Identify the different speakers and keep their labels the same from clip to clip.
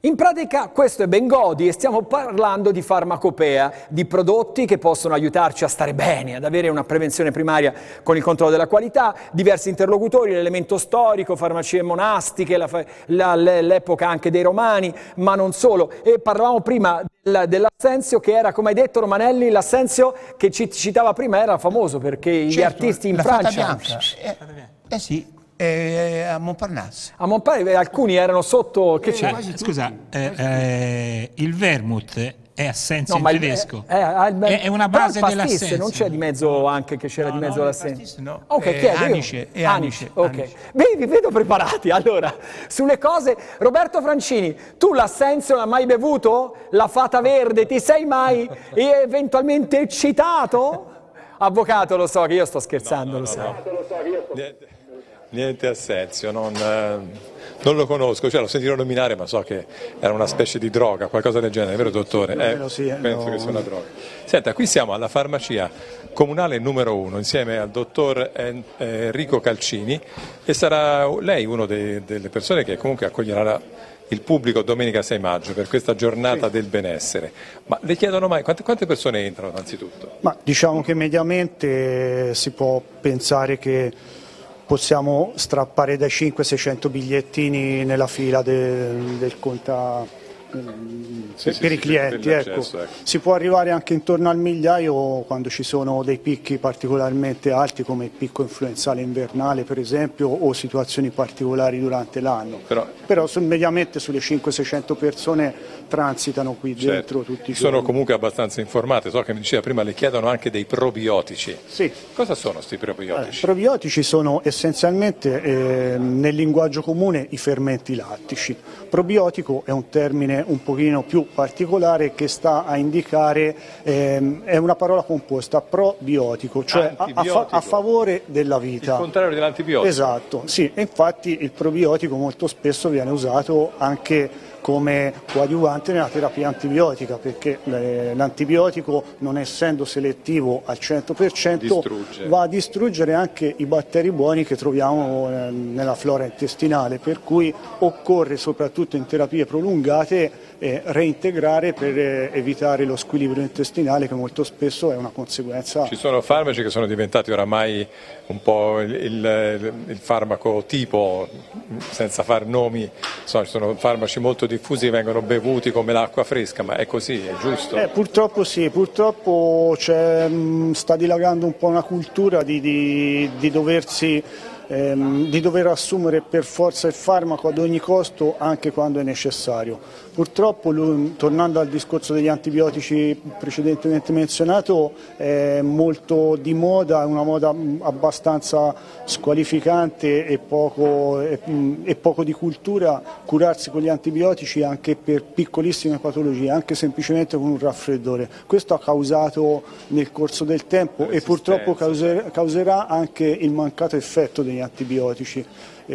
Speaker 1: In pratica questo è Bengodi e stiamo parlando di farmacopea, di prodotti che possono aiutarci a stare bene, ad avere una prevenzione primaria con il controllo della qualità, diversi interlocutori, l'elemento storico, farmacie monastiche, l'epoca anche dei Romani, ma non solo. E parlavamo prima dell'Assenzio che era, come hai detto Romanelli, l'Assenzio che ci citava prima era famoso perché gli artisti in Francia...
Speaker 2: Sì. A Montparnasse.
Speaker 1: A Montparnasse alcuni erano sotto. Che c'è?
Speaker 3: Scusa, il vermouth è Assenzio in tedesco? È una base dell'Assenzio.
Speaker 1: Non c'è di mezzo anche che c'era di mezzo l'Assenzio?
Speaker 2: No.
Speaker 1: Ok, chiedo
Speaker 2: Anice.
Speaker 1: Ok. Vi vedo preparati. Allora, sulle cose, Roberto Francini, tu l'Assenzio l'hai mai bevuto? La Fata Verde, ti sei mai eventualmente eccitato? Avvocato, lo so che io sto scherzando, lo so.
Speaker 4: Niente Assenzio, non lo conosco, cioè l'ho sentito nominare ma so che era una specie di droga, qualcosa del genere, vero dottore? Penso che sia una droga. Senta, qui siamo alla farmacia comunale numero 1 insieme al dottor Enrico Calcini e sarà lei una delle persone che comunque accoglierà il pubblico domenica 6 maggio per questa giornata del benessere. Ma le chiedono mai quante persone entrano innanzitutto?
Speaker 5: Ma diciamo che mediamente si può pensare che possiamo strappare dai 500-600 bigliettini nella fila del conta per i clienti. Ecco. Si può arrivare anche intorno al migliaio quando ci sono dei picchi particolarmente alti come il picco influenzale invernale per esempio o situazioni particolari durante l'anno. Però mediamente sulle 500-600 persone transitano qui dentro tutti i giorni.
Speaker 4: Sono comunque abbastanza informate, so che mi diceva prima le chiedono anche dei probiotici.
Speaker 5: Sì.
Speaker 4: Cosa sono questi probiotici?
Speaker 5: I probiotici sono essenzialmente nel linguaggio comune i fermenti lattici. Probiotico è un termine un pochino più particolare che sta a indicare, è una parola composta, probiotico, cioè a favore della vita.
Speaker 4: Il contrario dell'antibiotico.
Speaker 5: Esatto, sì, e infatti il probiotico molto spesso viene usato anche come coadiuvante nella terapia antibiotica, perché l'antibiotico, non essendo selettivo al 100%, va a distruggere anche i batteri buoni che troviamo nella flora intestinale, per cui occorre soprattutto in terapie prolungate reintegrare per evitare lo squilibrio intestinale che molto spesso è una conseguenza.
Speaker 4: Ci sono farmaci che sono diventati oramai un po' il farmaco tipo, senza far nomi, ci sono farmaci molto diffusi che vengono bevuti come l'acqua fresca, ma è così, è giusto?
Speaker 5: Purtroppo sì, purtroppo sta dilagando un po' una cultura di dover assumere per forza il farmaco ad ogni costo anche quando è necessario. Purtroppo, tornando al discorso degli antibiotici precedentemente menzionato, è molto di moda, è una moda abbastanza squalificante e poco di cultura curarsi con gli antibiotici anche per piccolissime patologie, anche semplicemente con un raffreddore. Questo ha causato nel corso del tempo e purtroppo causerà anche il mancato effetto degli antibiotici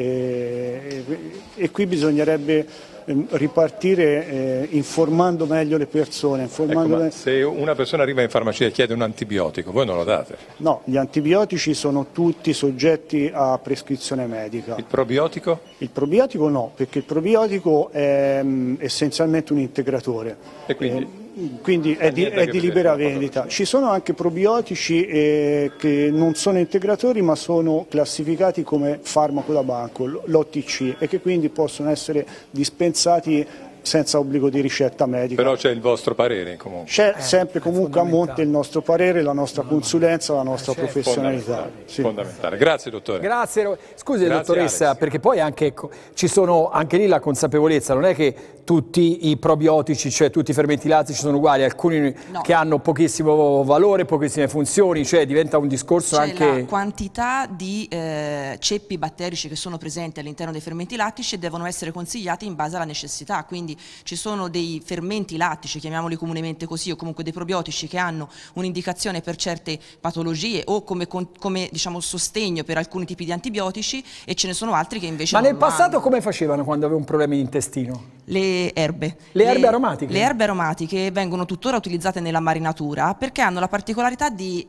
Speaker 5: e qui bisognerebbe ripartire informando meglio le persone.
Speaker 4: Se una persona arriva in farmacia e chiede un antibiotico, voi non lo date?
Speaker 5: No, gli antibiotici sono tutti soggetti a prescrizione medica.
Speaker 4: Il probiotico? Il
Speaker 5: probiotico no, perché il probiotico è essenzialmente un integratore.
Speaker 4: E
Speaker 5: quindi è di libera vendita. Ci sono anche probiotici che non sono integratori ma sono classificati come farmaco da banco, l'OTC, e che quindi possono essere dispensati senza obbligo di ricetta medica.
Speaker 4: Però c'è il vostro parere comunque.
Speaker 5: C'è sempre comunque a monte il nostro parere, la nostra consulenza, la nostra professionalità.
Speaker 4: Fondamentale. Grazie dottore.
Speaker 1: Grazie. Scusi dottoressa, Alex, perché poi anche ci sono anche lì la consapevolezza, non è che tutti i probiotici, cioè tutti i fermenti lattici sono uguali, alcuni che hanno pochissimo valore, pochissime funzioni, cioè diventa un discorso anche...
Speaker 6: la quantità di ceppi batterici che sono presenti all'interno dei fermenti lattici e devono essere consigliati in base alla necessità, quindi ci sono dei fermenti lattici, chiamiamoli comunemente così, o comunque dei probiotici che hanno un'indicazione per certe patologie o come diciamo sostegno per alcuni tipi di antibiotici, e ce ne sono altri che invece
Speaker 1: Ma
Speaker 6: non
Speaker 1: nel passato
Speaker 6: hanno.
Speaker 1: come facevano quando aveva un problema di intestino?
Speaker 6: Le erbe.
Speaker 1: Le erbe aromatiche?
Speaker 6: Le erbe aromatiche vengono tuttora utilizzate nella marinatura perché hanno la particolarità di,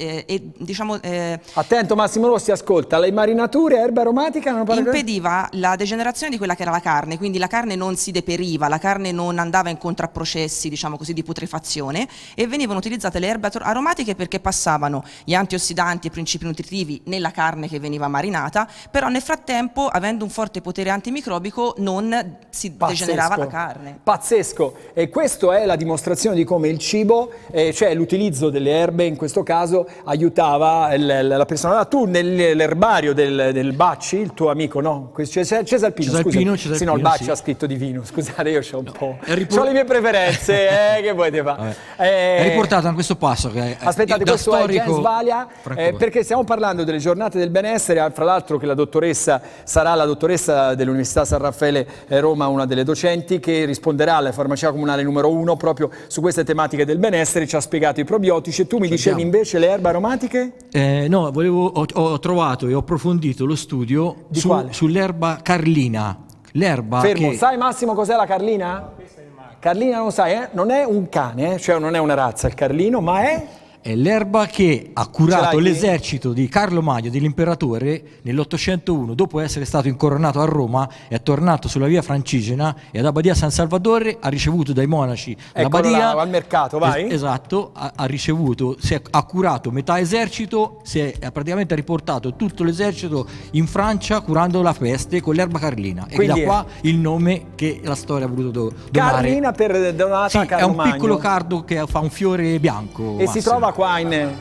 Speaker 1: Attento Massimo Rossi, ascolta, le marinature, erbe aromatiche hanno
Speaker 6: impediva la degenerazione di quella che era la carne, quindi la carne non si deperiva, la carne non andava incontro a processi, diciamo così, di putrefazione, e venivano utilizzate le erbe aromatiche perché passavano gli antiossidanti e principi nutritivi nella carne che veniva marinata, però nel frattempo, avendo un forte potere antimicrobico, non si degenerava la carne.
Speaker 1: Pazzesco, e questa è la dimostrazione di come il cibo, cioè l'utilizzo delle erbe in questo caso, aiutava la persona. Tu nell'erbario del Bacci, il tuo amico, no? Cesalpino, sì, no, il Bacci ha scritto di vino, scusate, io c'ho un po', c'ho le mie preferenze, che vuoi te fa?
Speaker 7: È riportato in questo passo che
Speaker 1: aspettate, questo storico... è Jens Valia, perché stiamo parlando delle giornate del benessere, fra l'altro che la dottoressa sarà la dottoressa dell'Università San Raffaele Roma, una delle docenti, che risponderà alla farmacia comunale numero 1 proprio su queste tematiche del benessere, ci ha spiegato i probiotici, e tu mi dicevi invece le erbe aromatiche?
Speaker 7: No, ho trovato e ho approfondito lo studio sull'erba carlina. L'erba
Speaker 1: Fermo, sai Massimo cos'è la carlina? Carlina non sai, non è un cane, cioè non è una razza il carlino, ma è
Speaker 7: l'erba che ha curato l'esercito di Carlo Magno, dell'imperatore, nell'801, dopo essere stato incoronato a Roma, è tornato sulla via Francigena e ad Abbadia San Salvatore ha ricevuto dai monaci l'abbadia
Speaker 1: al mercato, vai?
Speaker 7: Esatto, ha ricevuto, ha curato metà esercito, praticamente ha riportato tutto l'esercito in Francia curando la peste con l'erba carlina.
Speaker 1: Quindi
Speaker 7: e da qua il nome che la storia ha voluto donare.
Speaker 1: Carlina per donata a Carlo Magno.
Speaker 7: È un piccolo cardo che fa un fiore bianco.
Speaker 1: E si trova qua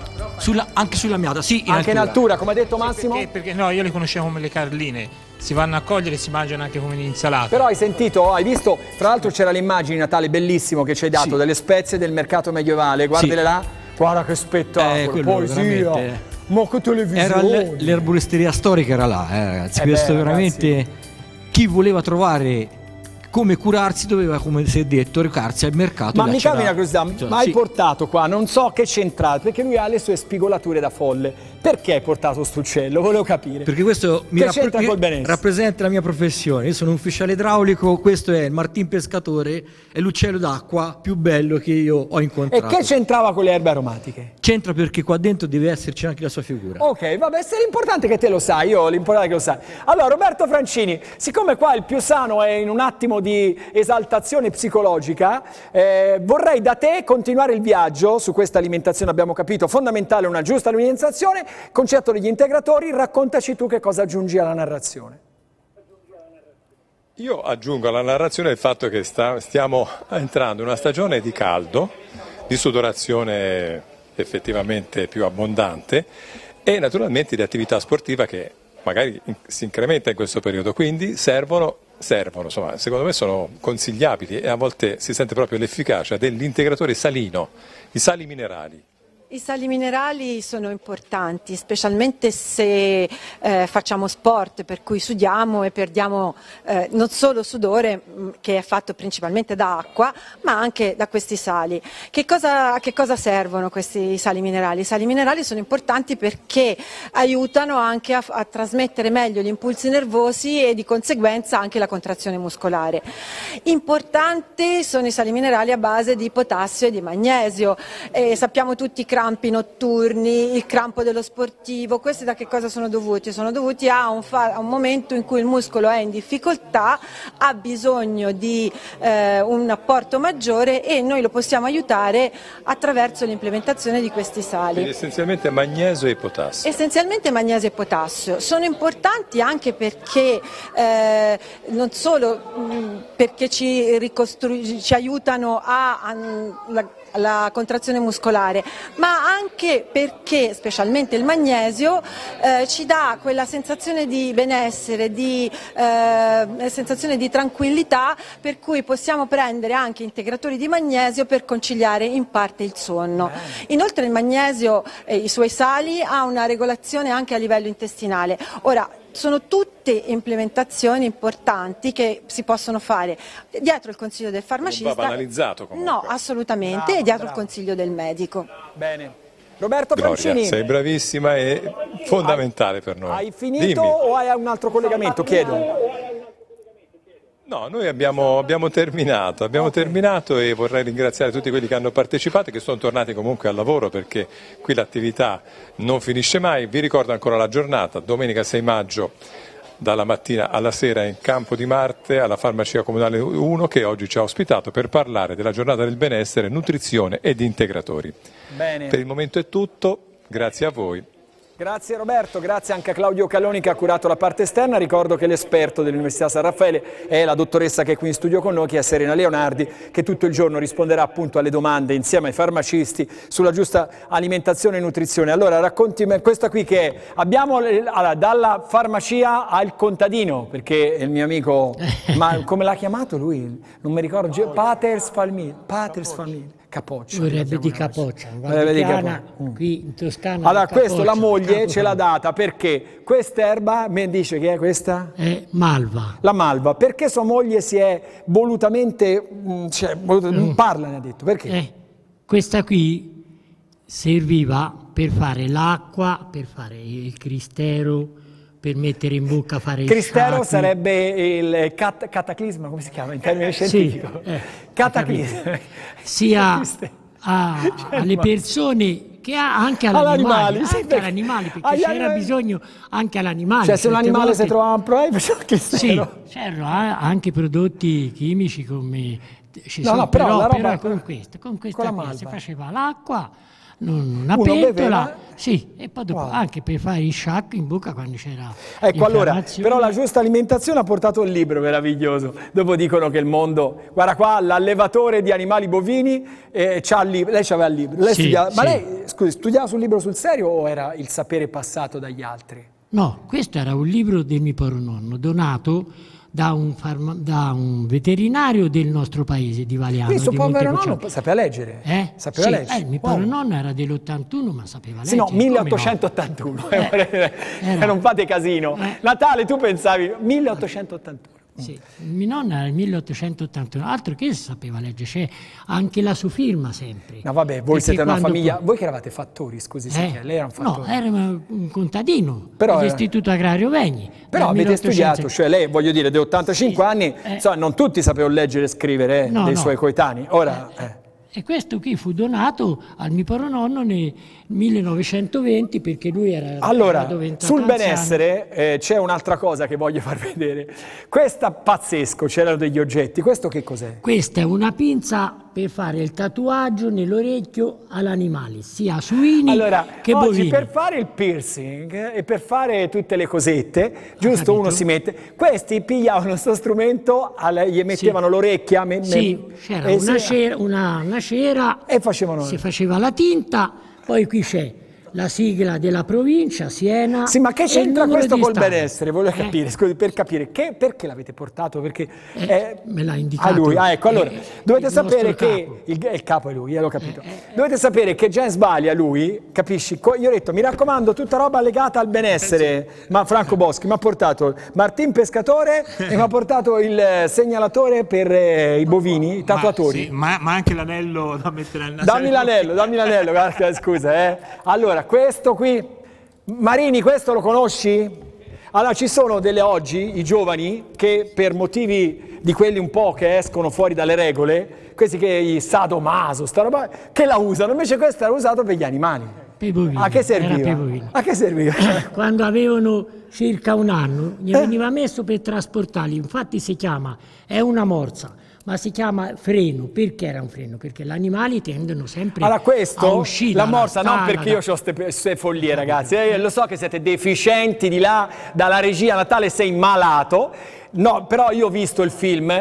Speaker 7: anche sulla Miata, sì,
Speaker 1: anche in altura, come ha detto Massimo?
Speaker 3: Perché no, io le conoscevo come le carline, si vanno a cogliere e si mangiano anche come un'insalata.
Speaker 1: Però hai sentito, hai visto, tra l'altro c'era l'immagine di Natale bellissimo che ci hai dato delle spezie del mercato medievale, guardale là, guarda che spettacolo, poesia, ma che televisione.
Speaker 7: L'erboristeria storica era là, ragazzi, questo veramente, ragazzi. Chi voleva trovare come curarsi doveva, come si è detto, recarsi al mercato.
Speaker 1: Ma mi cambia una curiosità, ma hai portato qua, non so che c'entrate, perché lui ha le sue spigolature da folle. Perché hai portato sto uccello? Volevo capire.
Speaker 7: Perché questo rappresenta la mia professione. Io sono un ufficiale idraulico, questo è il Martin Pescatore, è l'uccello d'acqua più bello che io ho incontrato.
Speaker 1: E che c'entrava con le erbe aromatiche?
Speaker 7: C'entra perché qua dentro deve esserci anche la sua figura.
Speaker 1: Ok, vabbè, se l'importante è che te lo sai, l'importante è che lo sai. Allora, Roberto Francini, siccome qua il più sano è in un attimo di esaltazione psicologica, vorrei da te continuare il viaggio su questa alimentazione, abbiamo capito, fondamentale una giusta alimentazione, concetto degli integratori, raccontaci tu che cosa aggiungi alla narrazione.
Speaker 4: Io aggiungo alla narrazione il fatto che stiamo entrando in una stagione di caldo, di sudorazione effettivamente più abbondante e naturalmente di attività sportiva che magari si incrementa in questo periodo, quindi servono, insomma, secondo me sono consigliabili e a volte si sente proprio l'efficacia dell'integratore salino, i sali minerali.
Speaker 8: I sali minerali sono importanti, specialmente se facciamo sport, per cui sudiamo e perdiamo non solo sudore, che è fatto principalmente da acqua, ma anche da questi sali. A che cosa servono questi sali minerali? I sali minerali sono importanti perché aiutano anche a trasmettere meglio gli impulsi nervosi e di conseguenza anche la contrazione muscolare. Importanti sono i sali minerali a base di potassio e di magnesio. Sappiamo tutti i crampi notturni, il crampo dello sportivo, questi da che cosa sono dovuti? Sono dovuti a un momento in cui il muscolo è in difficoltà, ha bisogno di un apporto maggiore e noi lo possiamo aiutare attraverso l'implementazione di questi sali.
Speaker 4: Quindi essenzialmente magnesio e potassio.
Speaker 8: Essenzialmente magnesio e potassio. Sono importanti anche perché non solo perché ci aiutano alla contrazione muscolare, ma anche perché specialmente il magnesio ci dà quella sensazione di benessere, sensazione di tranquillità, per cui possiamo prendere anche integratori di magnesio per conciliare in parte il sonno. Inoltre il magnesio e i suoi sali ha una regolazione anche a livello intestinale. Ora, sono tutte implementazioni importanti che si possono fare dietro il consiglio del farmacista.
Speaker 4: Non va banalizzato comunque.
Speaker 8: No, assolutamente, e dietro il consiglio del medico.
Speaker 1: Bene. Roberto
Speaker 4: Gloria,
Speaker 1: Francini.
Speaker 4: sei bravissima e fondamentale per noi.
Speaker 1: Hai finito?
Speaker 4: Dimmi.
Speaker 1: O hai un altro collegamento? Chiedo.
Speaker 4: No, noi abbiamo terminato e vorrei ringraziare tutti quelli che hanno partecipato e che sono tornati comunque al lavoro, perché qui l'attività non finisce mai. Vi ricordo ancora la giornata, domenica 6 maggio dalla mattina alla sera in Campo di Marte alla Farmacia Comunale 1, che oggi ci ha ospitato per parlare della giornata del benessere, nutrizione ed integratori. Bene. Per il momento è tutto, grazie a voi.
Speaker 1: Grazie Roberto, grazie anche a Claudio Calloni che ha curato la parte esterna. Ricordo che l'esperto dell'Università San Raffaele è la dottoressa che è qui in studio con noi, che è Serena Leonardi, che tutto il giorno risponderà appunto alle domande insieme ai farmacisti sulla giusta alimentazione e nutrizione. Allora raccontimi questa qui che è, abbiamo dalla farmacia al contadino, perché il mio amico, ma come l'ha chiamato lui? Non mi ricordo, Paters Famiglia. Capoccia.
Speaker 9: Vorrebbe di Capoccia, qui in Toscana.
Speaker 1: Allora questo la moglie ce l'ha data perché quest'erba, mi dice che è questa?
Speaker 9: È malva.
Speaker 1: La malva, perché sua moglie si è volutamente, parla ne ha detto, perché?
Speaker 9: Questa qui serviva per fare l'acqua, per fare il cristero, per mettere in bocca, fare il
Speaker 1: cristero sarebbe il cataclisma, come si chiama in termini scientifici?
Speaker 9: Cataclisma. Sia alle persone che anche all'animale, perché c'era bisogno anche all'animale.
Speaker 1: Cioè se un animale si trovava un problema faceva il cristero?
Speaker 9: Sì, c'erano anche prodotti chimici come però con questa si faceva l'acqua, una pentola, sì, e poi dopo anche per fare il sciacquo in bocca quando c'era.
Speaker 1: Ecco, allora, però la giusta alimentazione ha portato un libro meraviglioso. Dopo dicono che il mondo, guarda qua, l'allevatore di animali bovini c'ha il libro. Lei c'aveva il libro. Lei studiava, ma lei, scusi, studiava sul libro sul serio o era il sapere passato dagli altri?
Speaker 9: No, questo era un libro del mio nonno, donato da un veterinario del nostro paese, di Valiano.
Speaker 1: Quindi suo povero nonno sapeva leggere? Sapeva leggere?
Speaker 9: Il mio nonno era dell'81 ma sapeva leggere.
Speaker 1: Sì, no, 1881, non fate casino. Natale tu pensavi 1881.
Speaker 9: Sì, mio nonno era il 1881, altro che sapeva leggere, c'è anche la sua firma sempre.
Speaker 1: No vabbè, voi siete una famiglia, voi che eravate fattori, scusi, lei era un fattore.
Speaker 9: No, era un contadino dell'Istituto Agrario Vegni.
Speaker 1: Però avete studiato, cioè lei, voglio dire, di 85 anni, insomma, non tutti sapevano leggere e scrivere dei suoi coetanei. Ora,
Speaker 9: E questo qui fu donato al mio nonno nel 1920 perché lui era
Speaker 1: sul benessere c'è un'altra cosa che voglio far vedere. Questa pazzesco, c'erano degli oggetti. Questo che cos'è?
Speaker 9: Questa è una pinza per fare il tatuaggio nell'orecchio all'animale, sia suini che bovini.
Speaker 1: Per fare il piercing e per fare tutte le cosette, giusto, uno si mette. Questi pigliavano questo strumento, gli mettevano l'orecchia.
Speaker 9: C'era una cera
Speaker 1: e facevano.
Speaker 9: Si faceva la tinta, poi qui c'è la sigla della provincia, Siena.
Speaker 1: Sì, ma che c'entra questo col benessere? Voglio capire, scusi, per capire perché l'avete portato? Perché
Speaker 9: me l'ha indicato.
Speaker 1: A lui, ecco, allora dovete sapere che il capo è lui, l'ho capito. Dovete sapere che James Balia, lui, capisci? Io ho detto, mi raccomando, tutta roba legata al benessere. Ma Franco Boschi mi ha portato Martin Pescatore e mi ha portato il segnalatore per i bovini, i tatuatori.
Speaker 3: Ma anche l'anello da mettere al naso.
Speaker 1: Dammi l'anello, guarda, scusa, Allora, questo qui, Marini, questo lo conosci? Allora, ci sono oggi i giovani che per motivi di quelli un po' che escono fuori dalle regole, questi che i sadomaso, sta roba, che la usano, invece questo era usato per gli animali.
Speaker 9: Per i bovini.
Speaker 1: A che serviva? A che serviva?
Speaker 9: Quando avevano circa un anno, gli veniva messo per trasportarli, infatti è una morsa. Ma si chiama freno, perché era un freno? Perché gli animali tendono sempre a uscire.
Speaker 1: La morsa, non perché io ho queste follie, ragazzi. Lo so che siete deficienti di là, dalla regia Natale sei malato. No, però io ho visto il film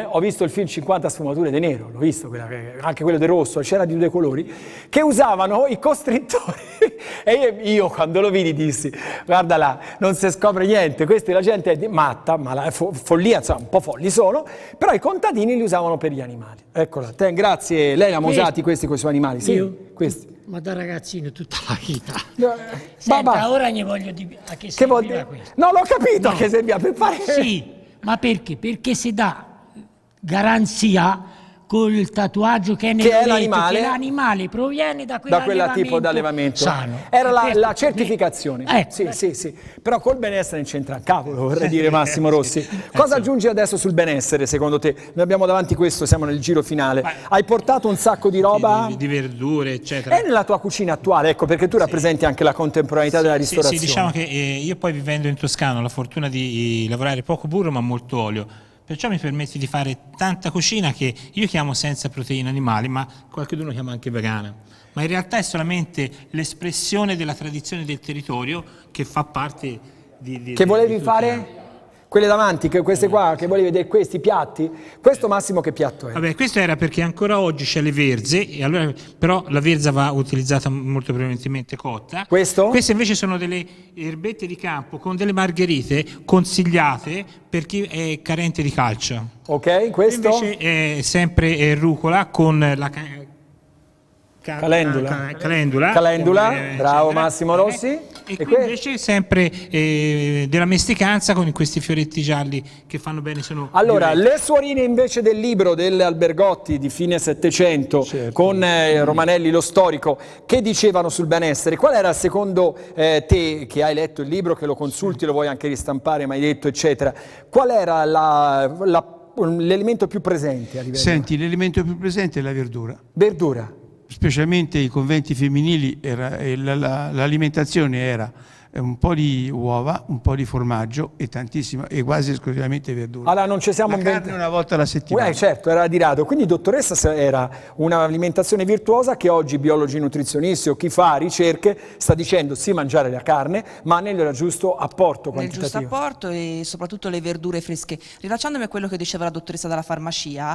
Speaker 1: 50 sfumature di nero, l'ho visto, anche quello di rosso, c'era di due colori, che usavano i costrittori. E io quando lo vidi dissi, guarda là, non si scopre niente, questa la gente è matta, follia, insomma, un po' folli sono, però i contadini li usavano per gli animali. Eccola, grazie, lei li ha usati questi con i suoi animali? Sì,
Speaker 9: io?
Speaker 1: Questi.
Speaker 9: Ma da ragazzino tutta la vita. Senta, ora ne voglio dire a che serviva questo.
Speaker 1: No, l'ho capito a che serviva per fare.
Speaker 9: Sì. Ma perché? Perché si dà garanzia col tatuaggio che è nell'orecchio, che l'animale proviene da quel
Speaker 1: tipo di allevamento
Speaker 9: sano.
Speaker 1: Era la certificazione. Sì. Però col benessere non c'entra un cavolo, vorrei dire, Massimo Rossi. Cosa aggiungi adesso sul benessere, secondo te? Noi abbiamo davanti questo, siamo nel giro finale. Hai portato un sacco di roba?
Speaker 3: Di verdure, eccetera.
Speaker 1: È nella tua cucina attuale, ecco, perché tu rappresenti anche la contemporaneità della ristorazione.
Speaker 3: Sì, diciamo che io poi vivendo in Toscana ho la fortuna di lavorare poco burro ma molto olio. Perciò mi permette di fare tanta cucina che io chiamo senza proteine animali, ma qualcuno chiama anche vegana. Ma in realtà è solamente l'espressione della tradizione del territorio che fa parte di...
Speaker 1: Che volevi fare? Quelle davanti, queste qua, che volevi vedere questi piatti? Questo Massimo che piatto è?
Speaker 3: Vabbè, questo era perché ancora oggi c'è le verze, e allora, però la verza va utilizzata molto prevalentemente cotta.
Speaker 1: Questo?
Speaker 3: Queste invece sono delle erbette di campo con delle margherite consigliate per chi è carente di calcio.
Speaker 1: Ok, questo?
Speaker 3: Invece è sempre rucola con la...
Speaker 1: Calendula, bravo Massimo Rossi.
Speaker 3: E qui invece sempre della mesticanza con questi fioretti gialli che fanno bene.
Speaker 1: Allora, le suorine invece del libro delle Albergotti di fine Settecento, con Romanelli lo storico, che dicevano sul benessere? Qual era secondo te, che hai letto il libro, che lo consulti, lo vuoi anche ristampare, mi hai detto, eccetera, qual era l'elemento più presente a livello?
Speaker 2: Senti, l'elemento più presente è la verdura.
Speaker 1: Verdura?
Speaker 2: Specialmente i conventi femminili, l'alimentazione era un po' di uova, un po' di formaggio e tantissima, e quasi esclusivamente verdura.
Speaker 1: Allora non ci siamo
Speaker 2: carne una volta alla settimana.
Speaker 1: Certo, era di rado. Quindi dottoressa, era un'alimentazione virtuosa che oggi biologi nutrizionisti o chi fa ricerche sta dicendo sì mangiare la carne, ma nel giusto apporto quantitativo.
Speaker 6: Nel giusto apporto e soprattutto le verdure fresche. Rilacciandomi a quello che diceva la dottoressa dalla farmacia,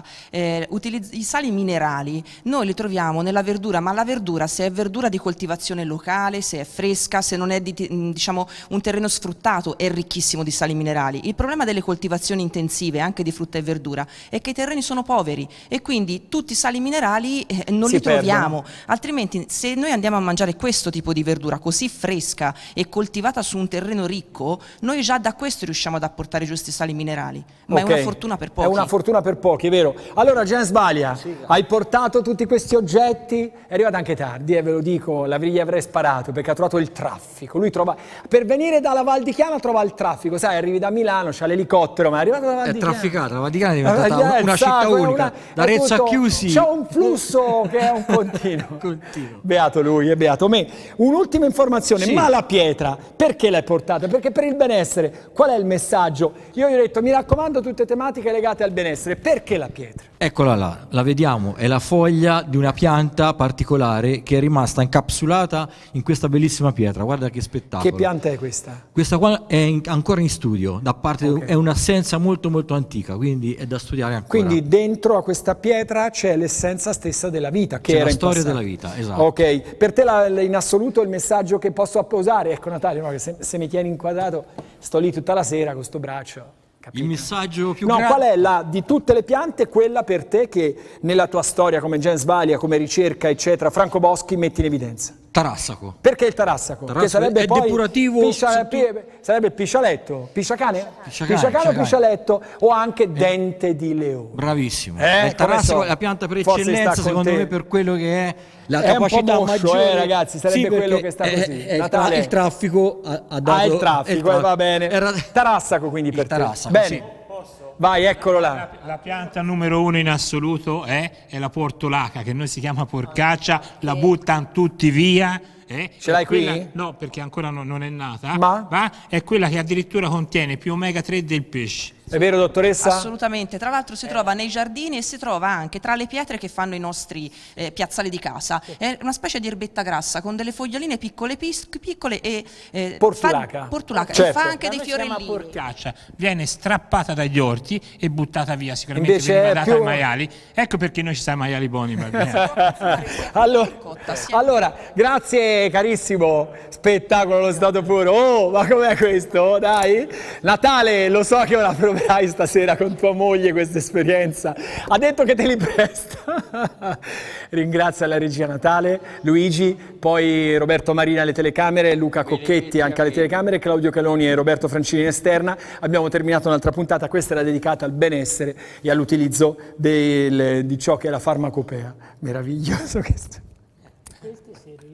Speaker 6: i sali minerali noi li troviamo nella verdura, ma la verdura, se è verdura di coltivazione locale, se è fresca, se non è diciamo un terreno sfruttato, è ricchissimo di sali minerali. Il problema delle coltivazioni intensive anche di frutta e verdura è che i terreni sono poveri e quindi tutti i sali minerali non li troviamo. Altrimenti, se noi andiamo a mangiare questo tipo di verdura così fresca e coltivata su un terreno ricco, noi già da questo riusciamo ad apportare i giusti sali minerali, ma è una fortuna per pochi.
Speaker 1: È una fortuna per pochi, è vero. Allora Gian Sbalia, hai portato tutti questi oggetti, è arrivato anche tardi, ve lo dico, gli avrei sparato perché ha trovato il traffico. Lui trova, per venire dalla Val di Chiana trova il traffico, sai, arrivi da Milano, c'ha l'elicottero, ma è arrivato dalla Val di Chiana.
Speaker 7: È trafficata, la Val di Chiana è diventata una città unica, da Arezzo a Chiusi.
Speaker 1: C'è un flusso che è un continuo. Beato lui, è beato me. Un'ultima informazione, ma la pietra, perché l'hai portata? Perché per il benessere, qual è il messaggio? Io gli ho detto, mi raccomando, tutte tematiche legate al benessere, perché la pietra?
Speaker 7: Eccola là, la vediamo, è la foglia di una pianta particolare che è rimasta incapsulata in questa bellissima pietra, guarda che spettacolo.
Speaker 1: Che pianta è questa?
Speaker 7: Questa qua è ancora in studio, è un'essenza molto molto antica, quindi è da studiare ancora.
Speaker 1: Quindi dentro a questa pietra c'è l'essenza stessa della vita, che era
Speaker 7: la storia della vita, esatto.
Speaker 1: Ok, per te in assoluto il messaggio che posso apposare, ecco Natalia, no, che se mi tieni inquadrato sto lì tutta la sera con sto braccio. Capito?
Speaker 7: Il messaggio più grande...
Speaker 1: qual è di tutte le piante, quella per te che nella tua storia come Gian Sbalia, come ricerca eccetera, Franco Boschi metti in evidenza?
Speaker 7: Tarassaco.
Speaker 1: Perché il tarassaco? Che sarebbe
Speaker 7: è
Speaker 1: poi
Speaker 7: depurativo.
Speaker 1: Sarebbe piscialetto, pisciacane o piscialetto, o anche dente di leone.
Speaker 7: Bravissimo. Il tarassaco è la pianta per eccellenza, secondo me, per quello che è la capacità maggiore.
Speaker 1: Ragazzi, sarebbe quello che sta così. Natale.
Speaker 7: Il traffico ha dato...
Speaker 1: il traffico, va bene. Tarassaco quindi per te. Bene. Vai, eccolo là.
Speaker 3: La pianta numero 1 in assoluto è la portolaca, che noi si chiama porcaccia, la buttano tutti via.
Speaker 1: Ce l'hai qui?
Speaker 3: No, perché ancora non è nata.
Speaker 1: Ma?
Speaker 3: È quella che addirittura contiene più omega 3 del pesce.
Speaker 1: È vero, dottoressa?
Speaker 6: Assolutamente, tra l'altro si trova nei giardini e si trova anche tra le pietre che fanno i nostri piazzali di casa. È una specie di erbetta grassa con delle foglioline piccole e
Speaker 1: portulaca.
Speaker 6: E fa anche dei fiorellini.
Speaker 3: Porcaccia viene strappata dagli orti e buttata via, sicuramente veniva data ai maiali. Ecco perché noi ci siamo maiali buoni.
Speaker 1: Allora, grazie carissimo, spettacolo lo stato puro. Oh, ma com'è questo? Dai, Natale, lo so che è una promessa condividerai stasera con tua moglie questa esperienza. Ha detto che te li presta. Ringrazio la regia Natale, Luigi, poi Roberto Marina alle telecamere, Luca Cocchetti anche alle telecamere, Claudio Caloni e Roberto Francini in esterna. Abbiamo terminato un'altra puntata, questa era dedicata al benessere e all'utilizzo di ciò che è la farmacopea. Meraviglioso questo.